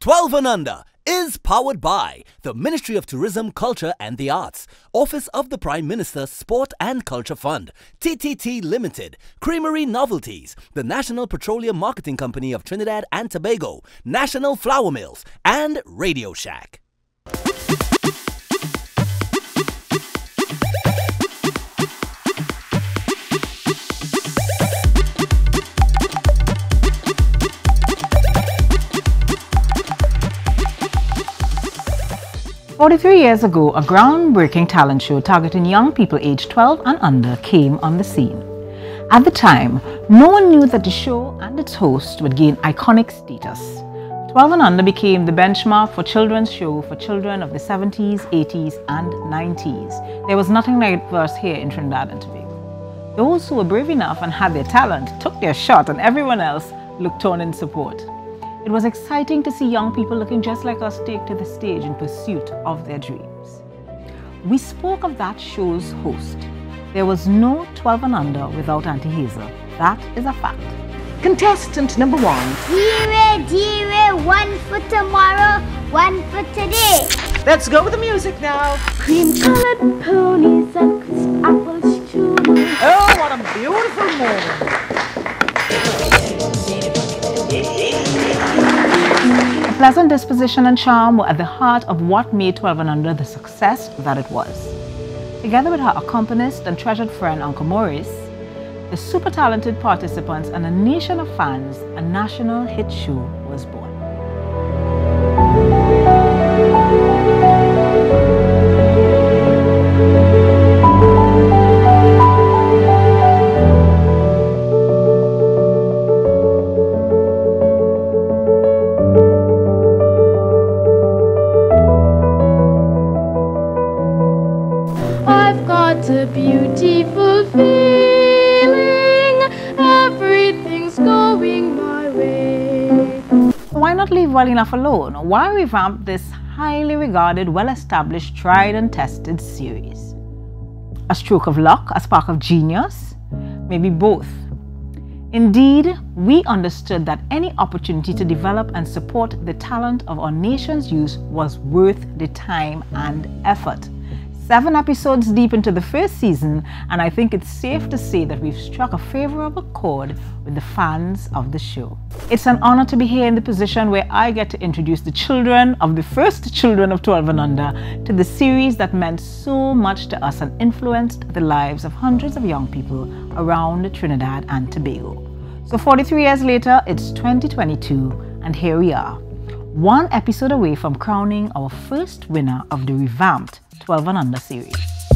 12 and Under is powered by the Ministry of Tourism, Culture and the Arts, Office of the Prime Minister Sport and Culture Fund, TTT Limited, Creamery Novelties, the National Petroleum Marketing Company of Trinidad and Tobago, National Flour Mills and Radio Shack. 43 years ago, a groundbreaking talent show targeting young people aged 12 and under came on the scene. At the time, no one knew that the show and its host would gain iconic status. 12 and Under became the benchmark for children's show for children of the 70s, 80s and 90s. There was nothing like this here in Trinidad and Tobago. Those who were brave enough and had their talent took their shot, and everyone else looked on in support. It was exciting to see young people looking just like us take to the stage in pursuit of their dreams. We spoke of that show's host. There was no 12 and Under without Auntie Hazel. That is a fact. Contestant number 1. Dear, one for tomorrow, one for today. Let's go with the music now. Cream-colored ponies and crisp apples too. Oh, what a beautiful moment. A pleasant disposition and charm were at the heart of what made 12 and Under the success that it was. Together with her accompanist and treasured friend Uncle Maurice, the super talented participants and a nation of fans, a national hit show was born. A beautiful feeling, everything's going my way. Why not leave well enough alone? Why revamp this highly regarded, well-established, tried and tested series? A stroke of luck, a spark of genius? Maybe both. Indeed, we understood that any opportunity to develop and support the talent of our nation's youth was worth the time and effort. 7 episodes deep into the first season, and I think it's safe to say that we've struck a favorable chord with the fans of the show. It's an honor to be here in the position where I get to introduce the children of the first children of 12 and Under to the series that meant so much to us and influenced the lives of hundreds of young people around Trinidad and Tobago. So 43 years later, it's 2022, and here we are, 1 episode away from crowning our first winner of the revamped 12 and Under series.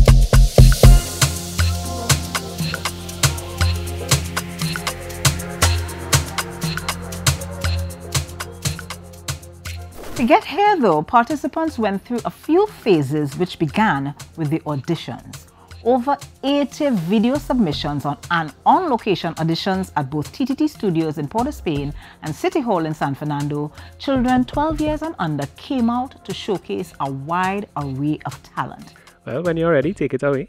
To get here though, participants went through a few phases which began with the auditions. Over 80 video submissions and on-location auditions at both TTT Studios in Port of Spain and City Hall in San Fernando, children 12 years and under came out to showcase a wide array of talent. Well, when you're ready, take it away.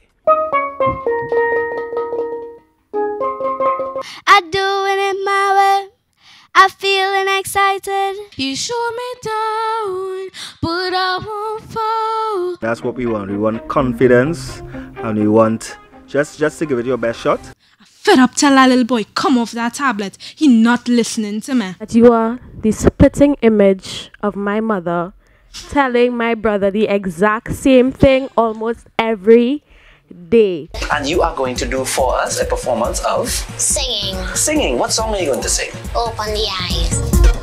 I doing it my way. I'm feeling excited. You shoot me down, but I won't fall. That's what we want. We want confidence, and we want just to give it your best shot. I fed up tell that little boy come off that tablet. He not listening to me. That you are the spitting image of my mother, telling my brother the exact same thing almost every day. And you are going to do for us a performance of singing. Singing. What song are you going to sing? Open the eyes.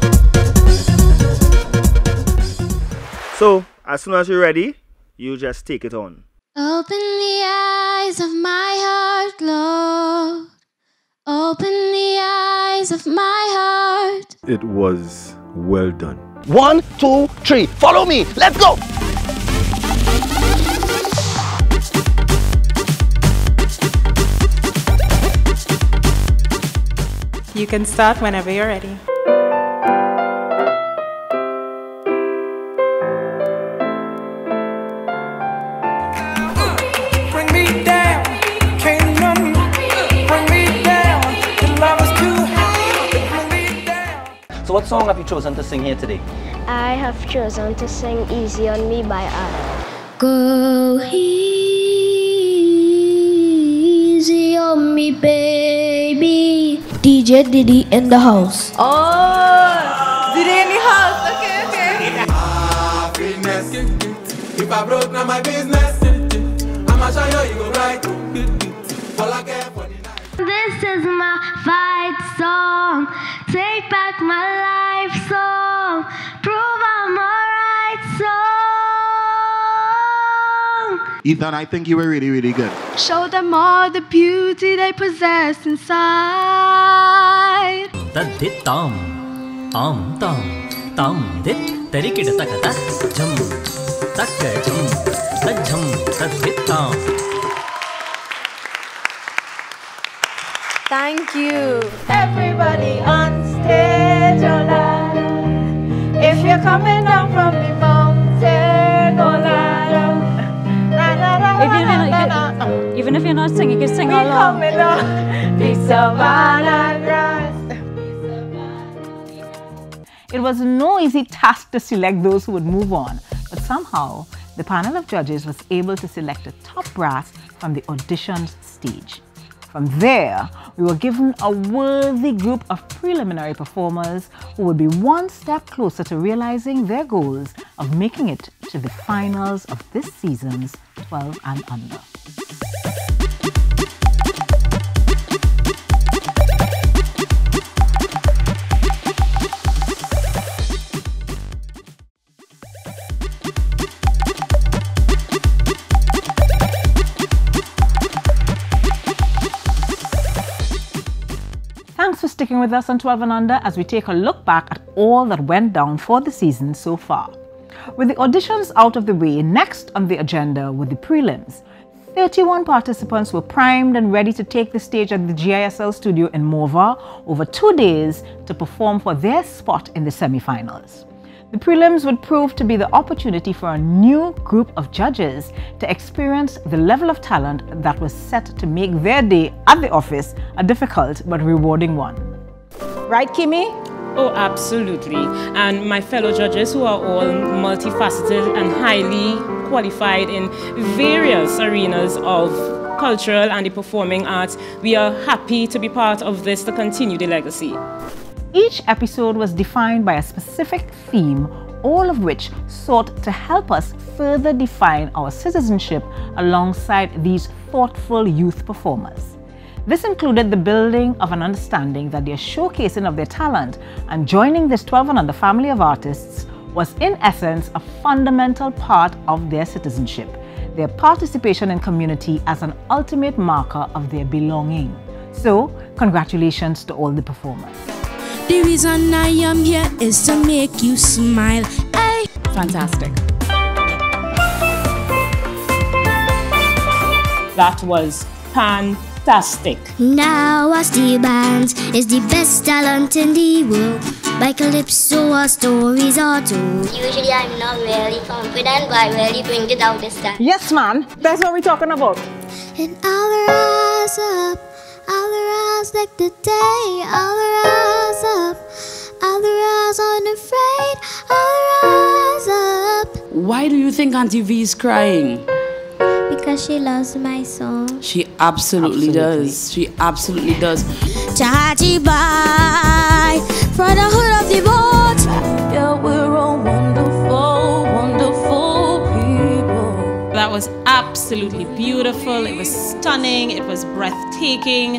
So, as soon as you're ready, you just take it on. Open the eyes of my heart, Lord. Open the eyes of my heart. It was well done. 1, 2, 3. Follow me. Let's go. You can start whenever you're ready. Bring me down, can't none bring me down. The love is too high, bring me down. So What song have you chosen to sing here today? I have chosen to sing Easy on Me by Anna. Go easy on me, baby. DJ Diddy in the house. Oh, Diddy in the house. Okay. Happiness. If I broke, now my business. I'ma show you go right. All I care for the night. This is my fight song. Take back my life song. Prove I'm alright song. Ethan, I think you were really, really good. Show them all the beauty they possess inside. Dit tam dit tarikid takata jam takka jam tajam dit tam. Thank you. Everybody on stage, oh lad. If you're coming down from the mountain, oh lad. Even if you're not singing, you can sing along. Coming down the savannah grass. It was no easy task to select those who would move on, but somehow the panel of judges was able to select a top brass from the auditions stage. From there, we were given a worthy group of preliminary performers who would be one step closer to realizing their goals of making it to the finals of this season's 12 and Under. Thanks for sticking with us on 12 and Under as we take a look back at all that went down for the season so far. With the auditions out of the way, next on the agenda were the prelims. 31 participants were primed and ready to take the stage at the GISL studio in Morva over 2 days to perform for their spot in the semi-finals. The prelims would prove to be the opportunity for a new group of judges to experience the level of talent that was set to make their day at the office a difficult but rewarding one. Right, Kimi? Oh, absolutely. And my fellow judges, who are all multifaceted and highly qualified in various arenas of cultural and the performing arts, we are happy to be part of this to continue the legacy. Each episode was defined by a specific theme, all of which sought to help us further define our citizenship alongside these thoughtful youth performers. This included the building of an understanding that their showcasing of their talent and joining this 12 and Under family of artists was in essence a fundamental part of their citizenship, their participation in community as an ultimate marker of their belonging. So, congratulations to all the performers. The reason I am here is to make you smile. Ay. Fantastic. That was fantastic. Now our steel bands is the best talent in the world. By Calypso, our stories are told. Usually I'm not really confident, but I really bring it out this time. Yes, man. That's what we're talking about. And I'll rise up. I'll rise like the day. I'll rise up. I'll rise unafraid. I'll rise up. Why do you think Auntie V is crying? Because she loves my song. She absolutely does. She absolutely does. Chachi bye for the hood of the boat. Yeah, we're all wonderful, wonderful people. That was absolutely beautiful. It was stunning. It was breathtaking.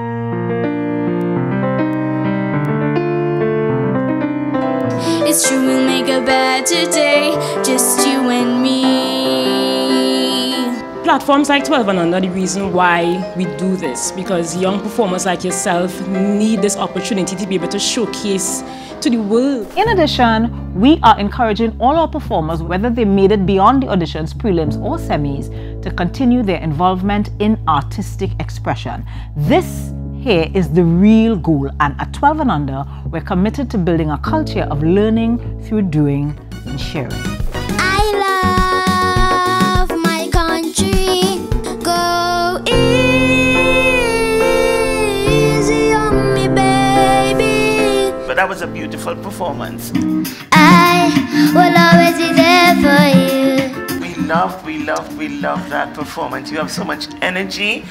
It's true, we'll make a better day, just you and me. Platforms like 12 and Under are the reason why we do this, because young performers like yourself need this opportunity to be able to showcase to the world. In addition, we are encouraging all our performers, whether they made it beyond the auditions, prelims or semis, to continue their involvement in artistic expression. This here is the real goal, and at 12 and Under, we're committed to building a culture of learning through doing and sharing. I love my country. Go easy on me, baby. But that was a beautiful performance. I will always be there for you. We love that performance. You have so much energy.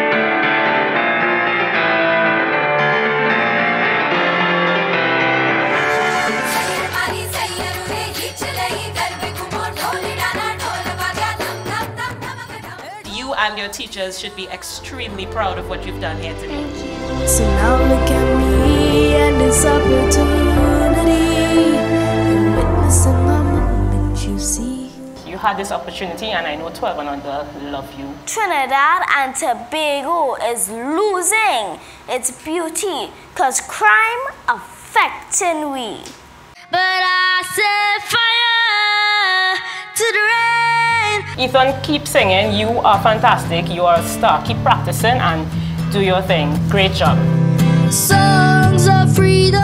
You and your teachers should be extremely proud of what you've done here today. So now look at me and this opportunity. You're witnessing my moment, you see. You had this opportunity, and I know 12 and under love you. Trinidad and Tobago is losing its beauty because crime affecting we. But I set fire to the rain. Ethan, keep singing. You are fantastic. You are a star. Keep practicing and do your thing. Great job. Songs of freedom.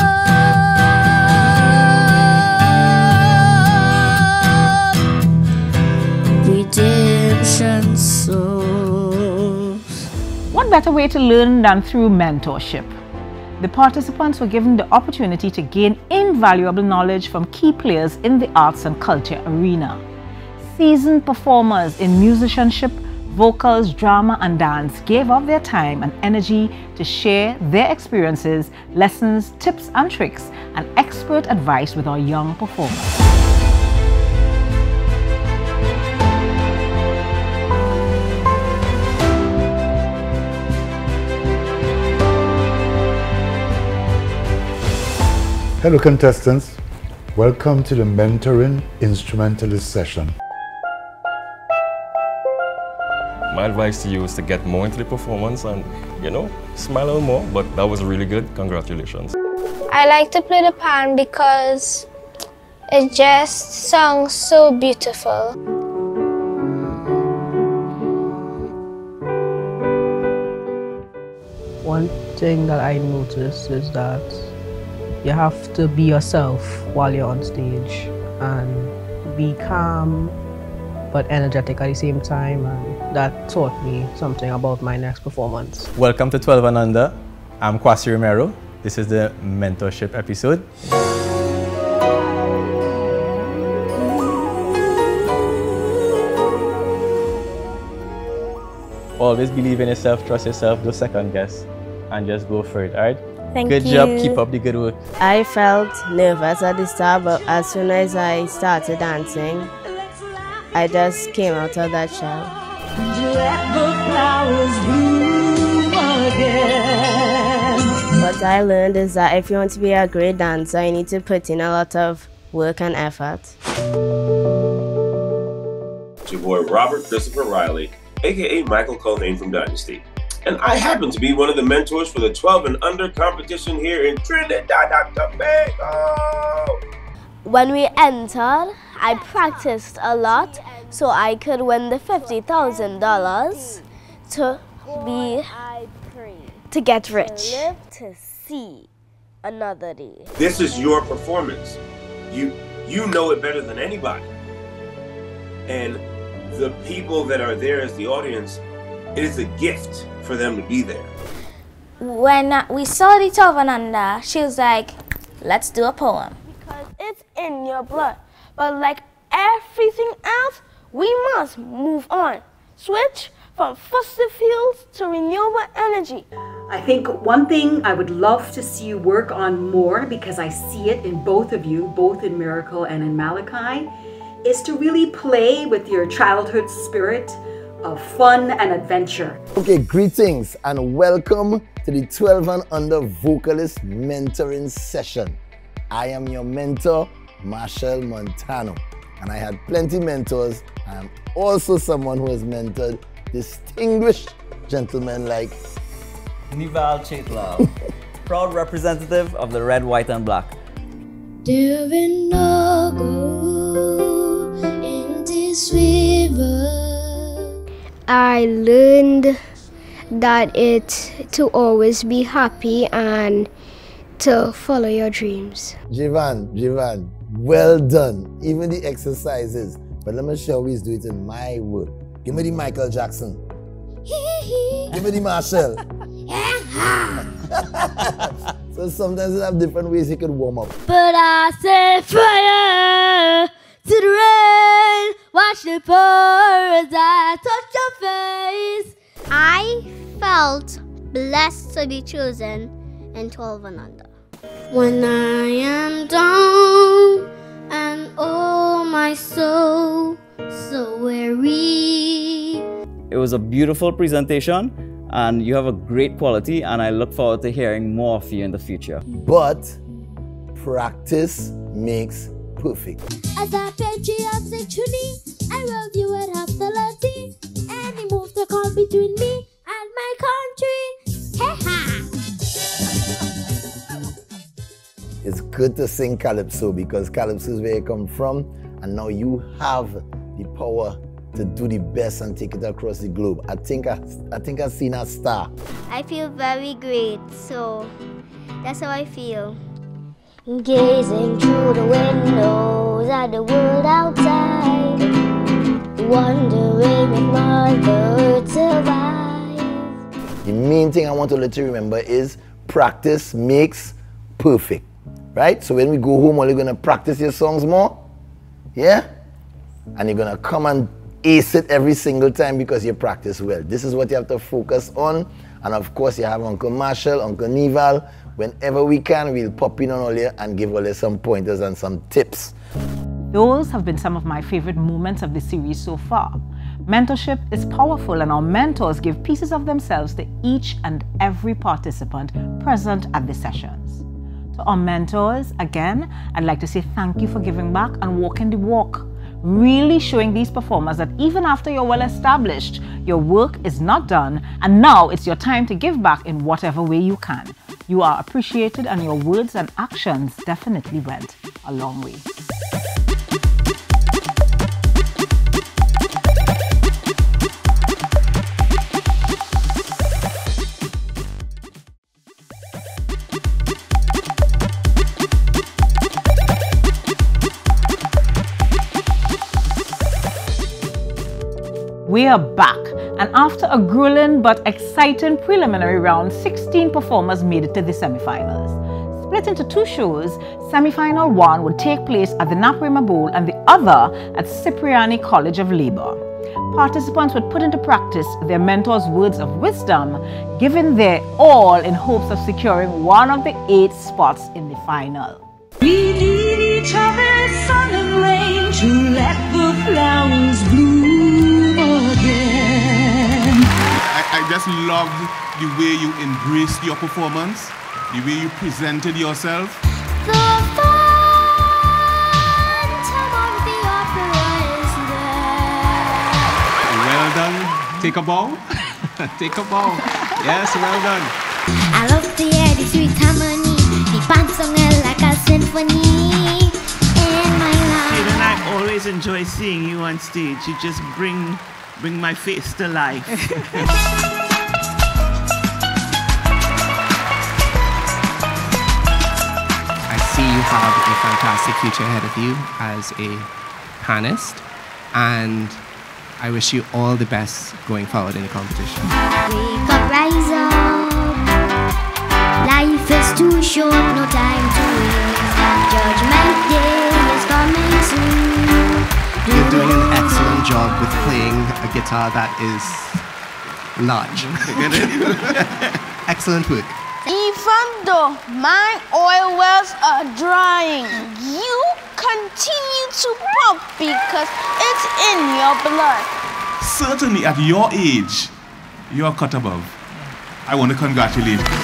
Redemption songs. What better way to learn than through mentorship? The participants were given the opportunity to gain invaluable knowledge from key players in the arts and culture arena. Seasoned performers in musicianship, vocals, drama and dance gave of their time and energy to share their experiences, lessons, tips and tricks, and expert advice with our young performers. Hello contestants, welcome to the Mentoring Instrumentalist session. My advice to you is to get more into the performance and, you know, smile a little more, but that was really good. Congratulations. I like to play the pan because it just sounds so beautiful. One thing that I noticed is that you have to be yourself while you're on stage and be calm but energetic at the same time, and that taught me something about my next performance. Welcome to 12 and Under. I'm Kwasi Romero. This is the mentorship episode. Always believe in yourself, trust yourself, do second guess, and just go for it, alright? Thank you. Good job, keep up the good work. I felt nervous at the start, but as soon as I started dancing, I just came out of that shell. What I learned is that if you want to be a great dancer, you need to put in a lot of work and effort. It's your boy Robert Christopher Riley, aka Michael Culhane from Dynasty. And I happen to be one of the mentors for the 12 and Under competition here in Trinidad and Tobago. When we entered, I practiced a lot so I could win the $50,000 to get rich. Live to see another day. This is your performance. You know it better than anybody. And the people that are there as the audience, it is a gift for them to be there. When we saw the 12 and Under, she was like, let's do a poem. Because it's in your blood. But like everything else, we must move on. Switch from fossil fuels to renewable energy. I think one thing I would love to see you work on more, because I see it in both of you, both in Miracle and in Malachi, is to really play with your childhood spirit of fun and adventure. Okay, greetings and welcome to the 12 and Under Vocalist Mentoring Session. I am your mentor, Marshall Montano, and I had plenty mentors. I am also someone who has mentored distinguished gentlemen like Nival Chaitlal, proud representative of the Red, White and Black. There will no go in this river. I learned that it's to always be happy and to follow your dreams. Jivan, well done. Even the exercises. But let me show you do it in my word. Give me the Michael Jackson. Give me the Marshall. So sometimes you have different ways you can warm up. But I set fire to the rain, watch the pour as I touch your face. I felt blessed to be chosen in 12 and under. When I am down and oh my soul so weary. It was a beautiful presentation and you have a great quality, and I look forward to hearing more of you in the future. But practice makes perfect. As a patriotic tune, I love you with hostility. Any move to come between me and my country. Hey ha! It's good to sing Calypso because Calypso is where you come from, and now you have the power to do the best and take it across the globe. I think I've seen a star. I feel very great, so that's how I feel. Gazing through the windows at the world outside, wondering if Mother Earth survives. The main thing I want to let you remember is practice makes perfect, right? So when we go home, are you going to practice your songs more? Yeah? And you're going to come and ace it every single time because you practice well. This is what you have to focus on. And of course, you have Uncle Marshall, Uncle Nival. Whenever we can, we'll pop in on all you and give all you some pointers and some tips. Those have been some of my favorite moments of the series so far. Mentorship is powerful, and our mentors give pieces of themselves to each and every participant present at the sessions. To our mentors, again, I'd like to say thank you for giving back and walking the walk. Really showing these performers that even after you're well established, your work is not done, and now it's your time to give back in whatever way you can. You are appreciated, and your words and actions definitely went a long way. We are back, and after a grueling but exciting preliminary round, 16 performers made it to the semi-finals. Split into two shows, semi-final 1 would take place at the Naparima Bowl and the other at Cipriani College of Labour. Participants would put into practice their mentors' words of wisdom, giving their all in hopes of securing one of the 8 spots in the final. We need each other, sun and rain, to let the flowers bloom again. I just loved the way you embraced your performance, the way you presented yourself. The Phantom of the Opera is there. Well done. Take a bow. Take a bow. Yes, well done. I love the air, the sweet harmony, the band song like a symphony in my life. And I always enjoy seeing you on stage. You just bring my face to life. I see you have a fantastic future ahead of you as a panelist, and I wish you all the best going forward in the competition. Wake up, rise up. Life is too short, no time to waste. Judgment Day is coming soon. You're doing an excellent job with playing a guitar that is large. Excellent work. Even though my oil wells are drying, you continue to pump because it's in your blood. Certainly at your age, you're cut above. I want to congratulate you.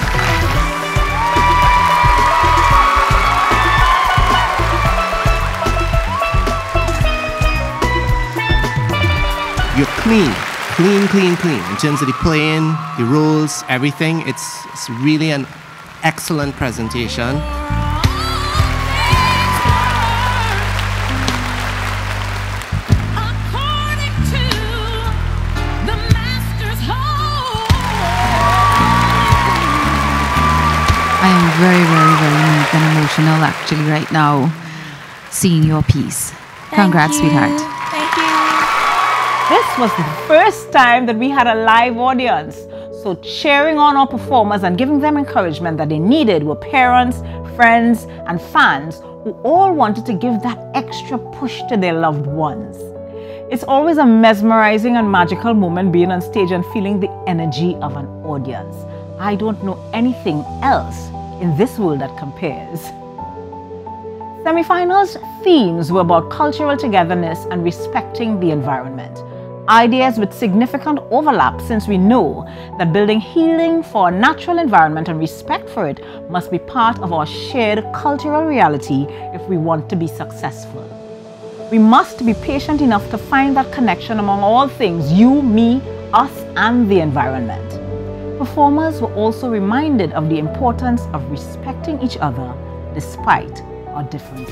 You're clean. In terms of the playing, the rules, everything. It's really an excellent presentation. I am very moved and emotional actually right now seeing your piece. Congrats, sweetheart. This was the first time that we had a live audience. So cheering on our performers and giving them encouragement that they needed were parents, friends, and fans who all wanted to give that extra push to their loved ones. It's always a mesmerizing and magical moment being on stage and feeling the energy of an audience. I don't know anything else in this world that compares. Semi-finals themes were about cultural togetherness and respecting the environment. Ideas with significant overlap, since we know that building healing for a natural environment and respect for it must be part of our shared cultural reality if we want to be successful. We must be patient enough to find that connection among all things, you, me, us, and the environment. Performers were also reminded of the importance of respecting each other despite our differences.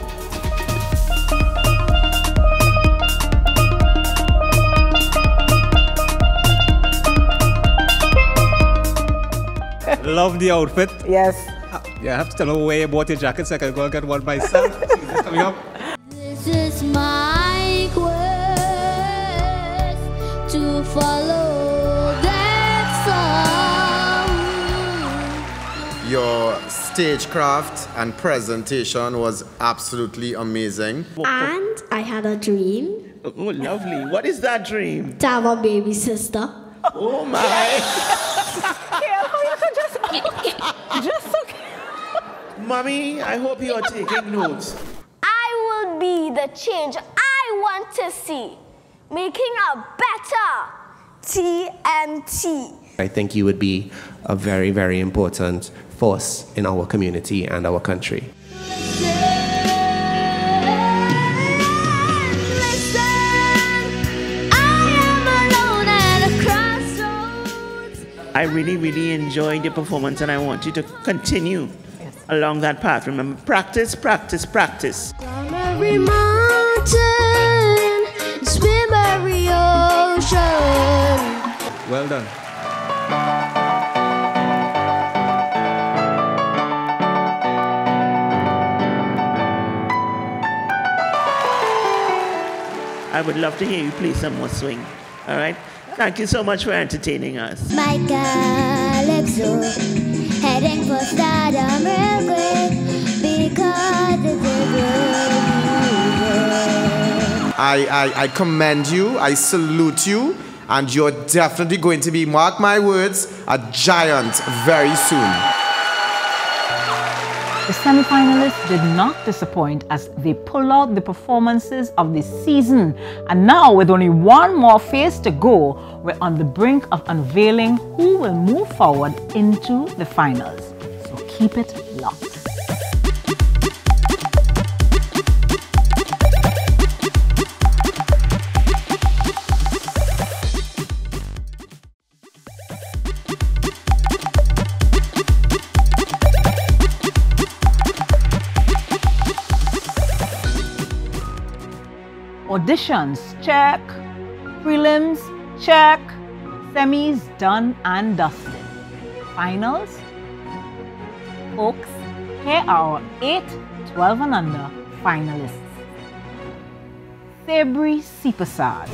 Love the outfit. Yes. Yeah, I have to tell her where you bought your jacket so I can go and get one myself. Coming up. This is my quest to follow that song. Your stagecraft and presentation was absolutely amazing. And I had a dream Oh, lovely. What is that dream? to have a baby sister. Oh, my. Just okay. Mommy, I hope you are taking notes. I will be the change I want to see, making a better TMT. I think you would be a very, very important force in our community and our country. I really, really enjoyed your performance and I want you to continue along that path. Remember, practice, practice, practice. Climb every mountain, swim every ocean. Well done. I would love to hear you play some more swing. All right? Thank you so much for entertaining us. My calypso, heading for stardom real quick, because it's a good music. I commend you, I salute you, and you're definitely going to be, mark my words, a giant very soon. The semi-finalists did not disappoint as they pulled out the performances of the season. And now, with only one more phase to go, we're on the brink of unveiling who will move forward into the finals. So keep it locked. Auditions, check. Prelims, check. Semis, done and dusted. Finals? Folks, here are our 8, 12 and under finalists. Sabri Sipasad.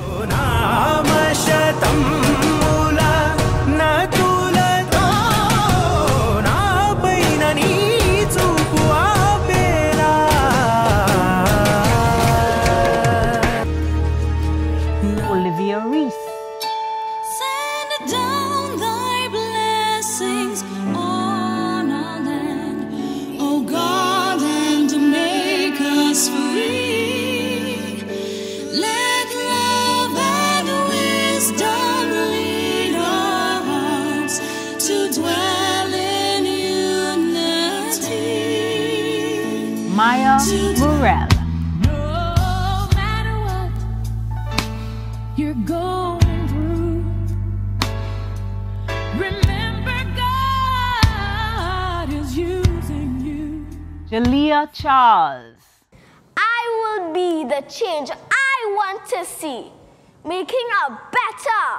Olivia Reese. Send down thy blessings on our land, O God, and make us free. Let love and wisdom lead our hearts to dwell in unity. Maya Burrell. You're going through. Remember, God is using you. Jalea Charles. I will be the change I want to see, making a better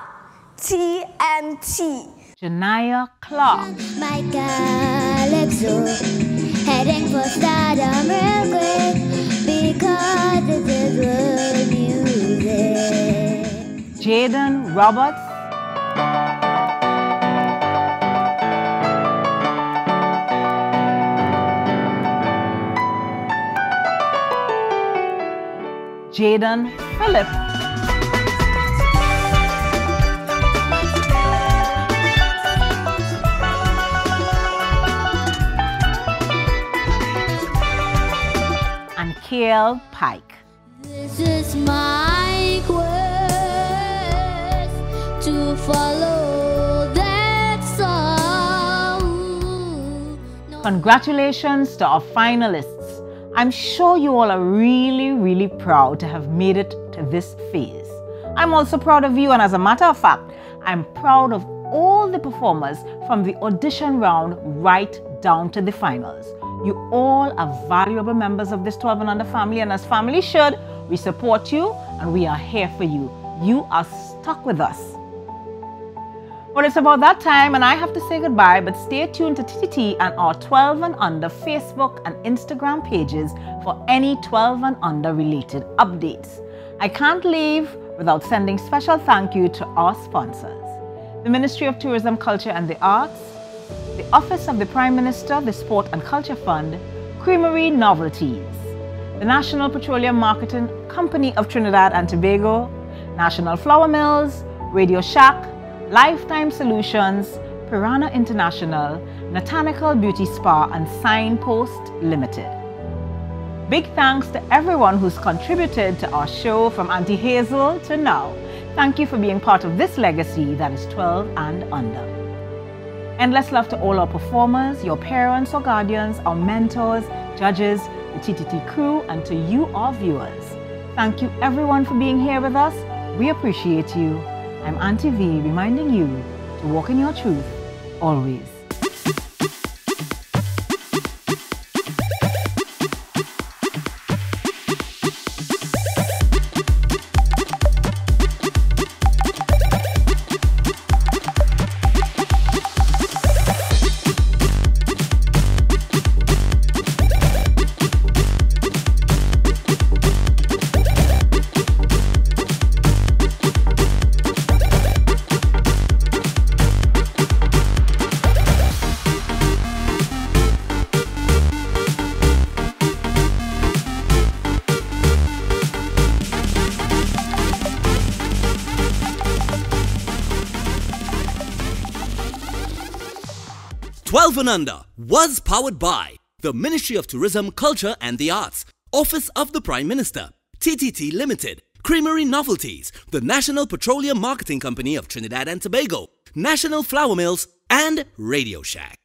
TMT. Janaya Clark. My calypso, heading for stardom real quick, because it's a good music. Jaden Roberts. Jaden Phillip. And Kale Pike. This is my quest to follow that song. Congratulations to our finalists. I'm sure you all are really proud to have made it to this phase. I'm also proud of you, and as a matter of fact, I'm proud of all the performers from the audition round right down to the finals. You all are valuable members of this 12 and Under family, and as family should, we support you and we are here for you. You are stuck with us. Well, it's about that time and I have to say goodbye, but stay tuned to TTT and our 12 and Under Facebook and Instagram pages for any 12 and Under related updates. I can't leave without sending special thank you to our sponsors: the Ministry of Tourism, Culture and the Arts, the Office of the Prime Minister, the Sport and Culture Fund, Creamery Novelties, the National Petroleum Marketing Company of Trinidad and Tobago, National Flour Mills, Radio Shack, Lifetime Solutions, Piranha International, Natanical Beauty Spa, and Signpost Limited. Big thanks to everyone who's contributed to our show from Auntie Hazel to now. Thank you for being part of this legacy that is 12 and Under. Endless love to all our performers, your parents or guardians, our mentors, judges, the TTT crew, and to you, our viewers. Thank you everyone for being here with us. We appreciate you. I'm Auntie V, reminding you to walk in your truth always. And Under was powered by the Ministry of Tourism, Culture and the Arts, Office of the Prime Minister, TTT Limited, Creamery Novelties, the National Petroleum Marketing Company of Trinidad and Tobago, National Flour Mills, and Radio Shack.